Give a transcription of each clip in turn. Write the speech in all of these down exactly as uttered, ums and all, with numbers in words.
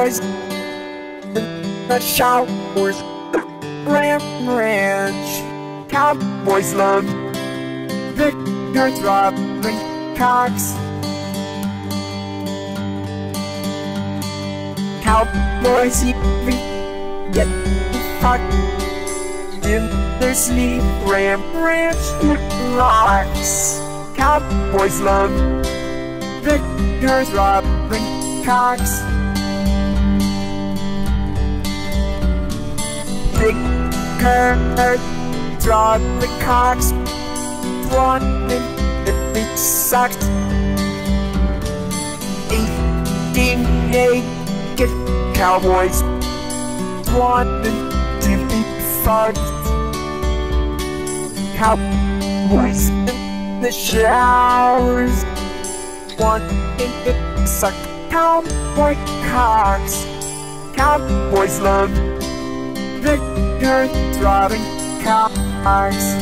Cowboys in the showers, Ram Ranch. Cowboys love Victor throbbing cocks. Cowboys even get fucked in their sleep. Ram Ranch rocks. Cowboys love Victor throbbing cocks. Big Kurt throbbing cocks. One in the sucked. Eighteen naked cowboys. One in the fucked. Cowboys in the showers. One in the sucked. Cowboy cocks. Cowboys love Victor throbbing cocks.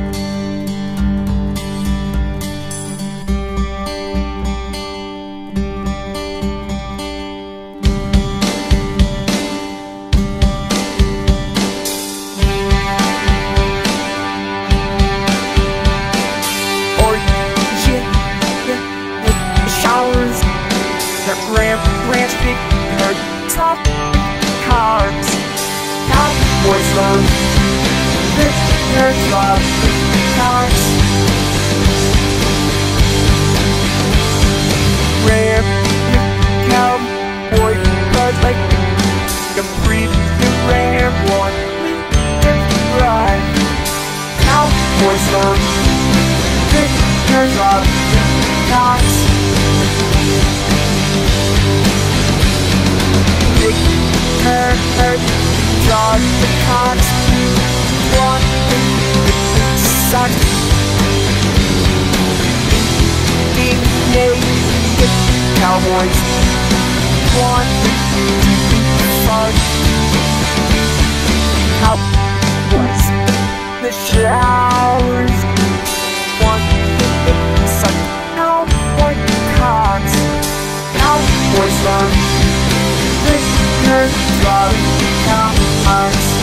Ram Ranch big herd top cars. Cowboys love Victor throbbing cocks. Ram cowboy buzz like a breed the ram one ride. Cowboys love Victor throbbing cocks. Big Kurt draws the cocks. One in sucked. Eighteen naked cowboys. One in fucked. Cowboys in the showers. One in sucked. Cowboy cocks. Cowboys love Victor throbbing cocks.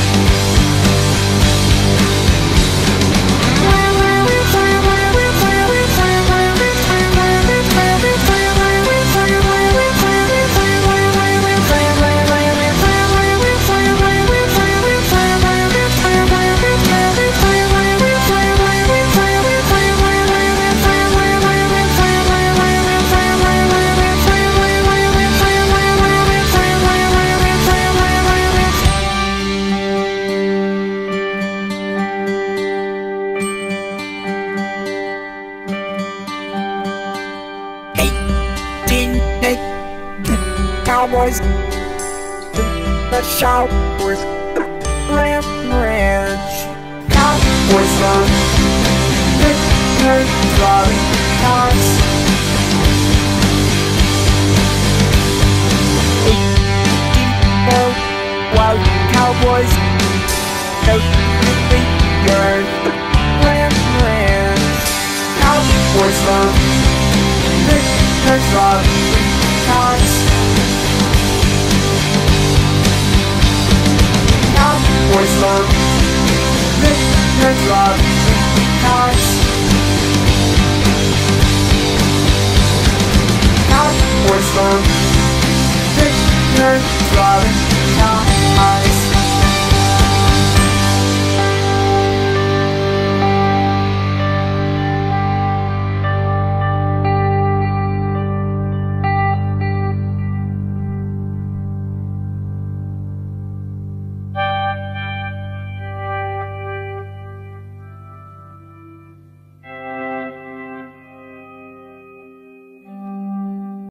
Cowboys in the showers, Ram Ranch. Cowboys love Victor throbbing cocks. Eighteen wild cowboys out in the yard, Ram Ranch. Cowboys love Victor throbbing cocks. Cowboys love